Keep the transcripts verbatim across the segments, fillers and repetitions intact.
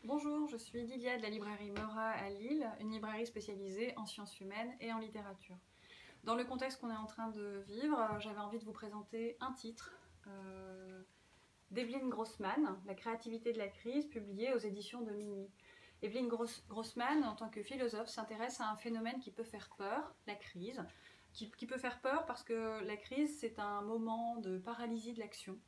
Bonjour, je suis Lilia de la librairie Meura à Lille, une librairie spécialisée en sciences humaines et en littérature. Dans le contexte qu'on est en train de vivre, j'avais envie de vous présenter un titre euh, d'Evelyn Grossman, La créativité de la crise, publié aux éditions de Minuit. Evelyn Grossman, en tant que philosophe, s'intéresse à un phénomène qui peut faire peur, la crise, qui, qui peut faire peur parce que la crise, c'est un moment de paralysie de l'action.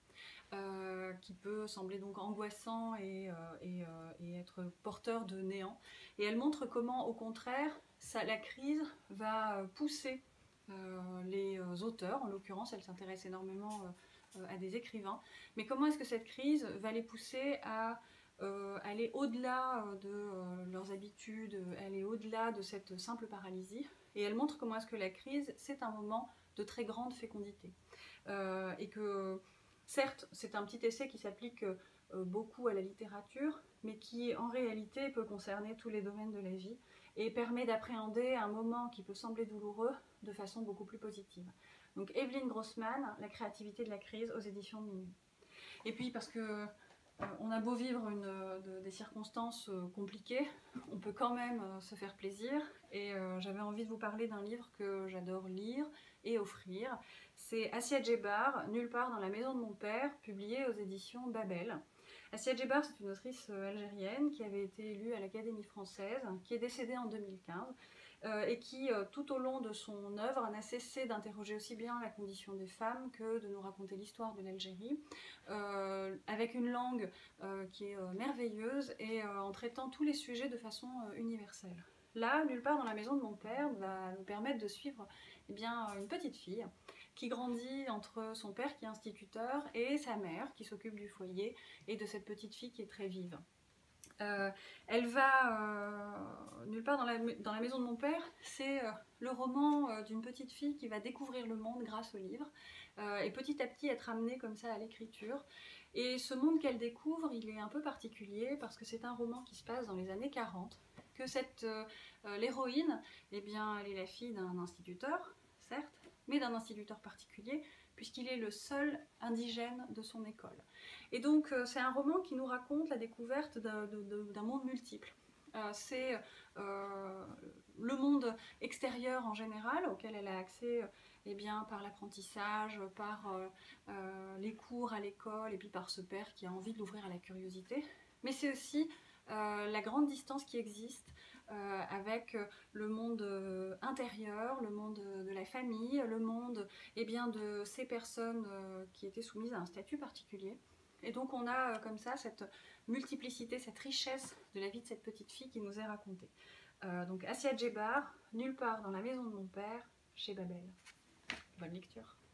Euh, qui peut sembler donc angoissant et, euh, et, euh, et être porteur de néant. Et elle montre comment, au contraire, ça, la crise va pousser euh, les auteurs, en l'occurrence, elle s'intéresse énormément euh, à des écrivains, mais comment est-ce que cette crise va les pousser à euh, aller au-delà de euh, leurs habitudes, aller au-delà de cette simple paralysie. Et elle montre comment est-ce que la crise, c'est un moment de très grande fécondité. Euh, et que certes, c'est un petit essai qui s'applique euh, beaucoup à la littérature, mais qui en réalité peut concerner tous les domaines de la vie et permet d'appréhender un moment qui peut sembler douloureux de façon beaucoup plus positive. Donc Evelyn Grossman, La créativité de la crise, aux éditions de Minuit. Et puis parce que euh, on a beau vivre une, de, des circonstances euh, compliquées, on peut quand même euh, se faire plaisir. Et euh, j'avais envie de vous parler d'un livre que j'adore lire et offrir. C'est Assia Djebar, Nulle part dans la maison de mon père, publié aux éditions Babel. Assia Djebar, c'est une autrice algérienne qui avait été élue à l'Académie française, qui est décédée en deux mille quinze. Euh, et qui, euh, tout au long de son œuvre, n'a cessé d'interroger aussi bien la condition des femmes que de nous raconter l'histoire de l'Algérie, euh, avec une langue euh, qui est euh, merveilleuse et euh, en traitant tous les sujets de façon euh, universelle. Là, Nulle part dans la maison de mon père va nous permettre de suivre eh bien, une petite fille qui grandit entre son père qui est instituteur et sa mère qui s'occupe du foyer et de cette petite fille qui est très vive. Euh, elle va euh, nulle part dans la, dans la maison de mon père, c'est euh, le roman euh, d'une petite fille qui va découvrir le monde grâce au livre euh, et petit à petit être amenée comme ça à l'écriture. Et ce monde qu'elle découvre, il est un peu particulier parce que c'est un roman qui se passe dans les années quarante, que cette euh, l'héroïne, eh bien, elle est la fille d'un instituteur, certes, mais d'un instituteur particulier, puisqu'il est le seul indigène de son école. Et donc euh, c'est un roman qui nous raconte la découverte d'un monde multiple. Euh, c'est euh, le monde extérieur en général, auquel elle a accès eh bien, par l'apprentissage, par euh, euh, les cours à l'école, et puis par ce père qui a envie de l'ouvrir à la curiosité. Mais c'est aussi euh, la grande distance qui existe euh, avec le monde euh, intérieur, le monde de la famille, le monde eh bien, de ces personnes euh, qui étaient soumises à un statut particulier. Et donc on a euh, comme ça cette multiplicité, cette richesse de la vie de cette petite fille qui nous est racontée. Euh, donc Assia Djebar, Nulle part dans la maison de mon père, chez Babel. Bonne lecture.